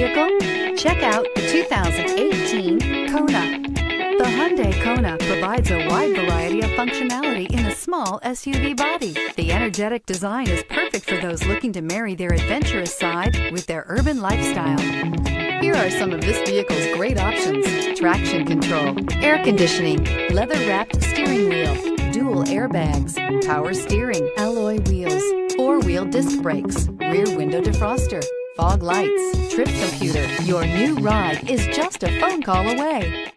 vehicle? Check out the 2018 Kona. The Hyundai Kona provides a wide variety of functionality in a small SUV body. The energetic design is perfect for those looking to marry their adventurous side with their urban lifestyle. Here are some of this vehicle's great options: traction control, air conditioning, leather-wrapped steering wheel, dual airbags, power steering, alloy wheels, four-wheel disc brakes, rear window defroster, fog lights, trip computer. Your new ride is just a phone call away.